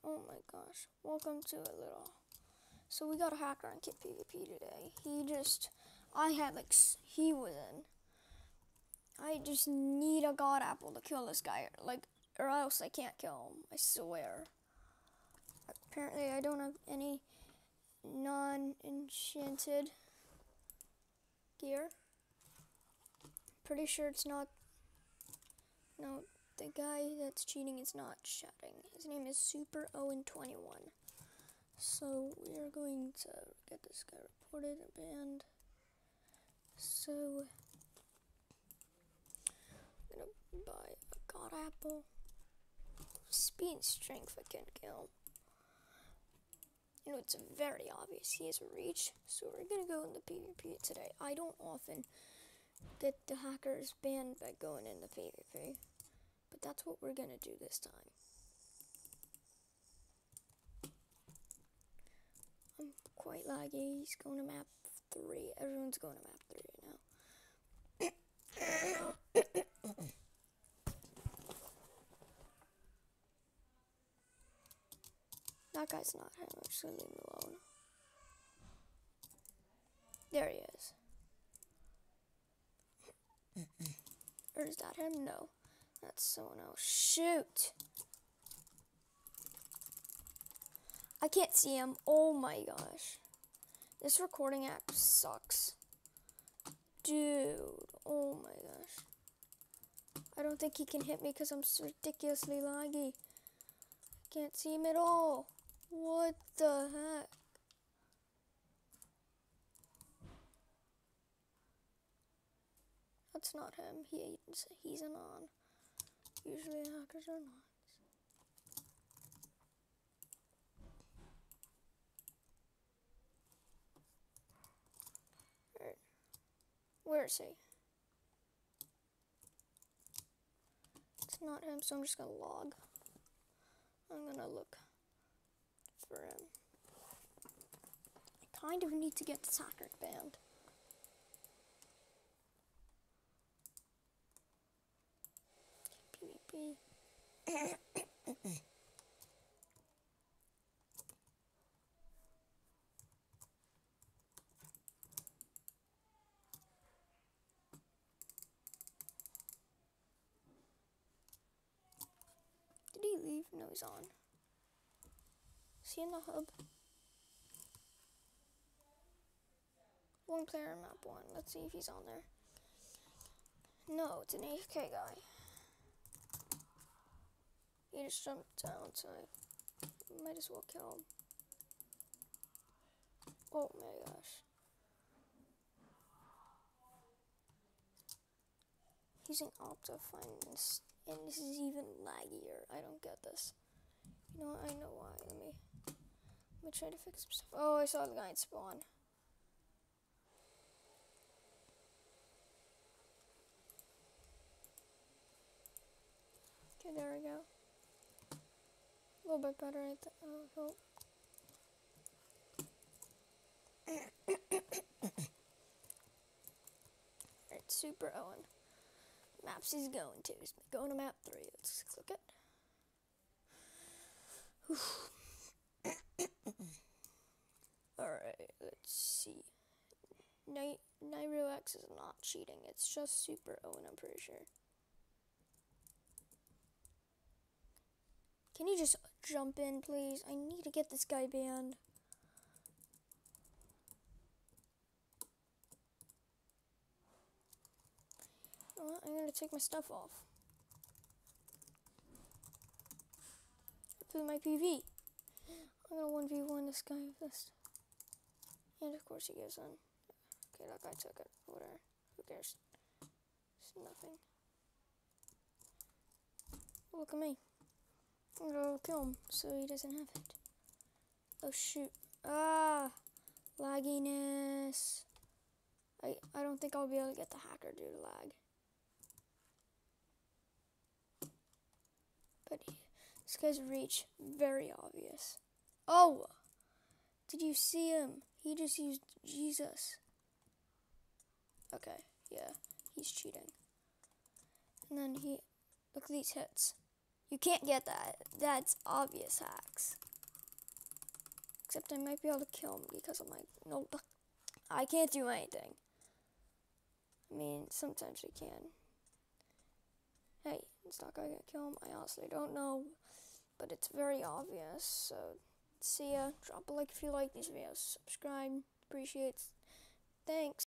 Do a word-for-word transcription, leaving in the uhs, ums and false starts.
Oh my gosh. Welcome to a little. So we got a hacker on Kit PvP today. He just, I had like, he was in. I just need a god apple to kill this guy, like, or else I can't kill him. I swear. Apparently, I don't have any non-enchanted gear. Pretty sure it's not. No, the guy that's cheating is not chatting. His name is Super Owen twenty-one. So we are going to get this guy reported and banned. So I'm gonna buy a god apple. Speed and strength I can kill him. You know, it's very obvious he has reach. So we're gonna go in the PvP today. I don't often get the hackers banned by going into PvP, but that's what we're gonna do this time. I'm quite laggy. He's going to map three. Everyone's going to map three now. That guy's not him. I'm just gonna leave him alone. There he is. Or is that him? No. That's someone else. Shoot! I can't see him. Oh my gosh. This recording app sucks. Dude. Oh my gosh. I don't think he can hit me because I'm so ridiculously laggy. I can't see him at all. What the heck? That's not him. He, he's a non. Usually hackers are not. Alright. Where is he? It's not him, so I'm just gonna log. I'm gonna look for him. I kind of need to get this hacker banned. PvP. Did he leave? No, he's on. Is he in the hub? One player in map one. Let's see if he's on there. No, it's an A F K guy. He just jumped down, so I might as well kill him. Oh my gosh. Using Optifine, and this is even laggier. I don't get this. You know what? I know why. Let me, let me try to fix some stuff. Oh, I saw the guy in spawn. Okay, there we go. A little bit better, I th oh, hope. Alright, Super Owen. Maps he's going to. He's going to map three. Let's click it. Alright, let's see. Ni Nyrox is not cheating. It's just Super Owen, I'm pretty sure. Can you just jump in, please? I need to get this guy banned. You know what? I'm gonna take my stuff off. Play my P V. I'm gonna one v one this guy with this. And of course he goes in. Okay, that guy took it. Whatever. Who cares? It's nothing. Look at me. I'm gonna kill him so he doesn't have it. Oh shoot. Ah! Lagginess. I, I don't think I'll be able to get the hacker due to lag. But he, this guy's reach, very obvious. Oh! Did you see him? He just used Jesus. Okay, yeah, he's cheating. And then he, look at these hits. You can't get that. That's obvious hacks. Except I might be able to kill him because of my... No, I can't do anything. I mean, sometimes I can. Hey, it's not gonna kill him. I honestly don't know. But it's very obvious. So, see ya. Drop a like if you like these videos. Subscribe. Appreciate it. Thanks.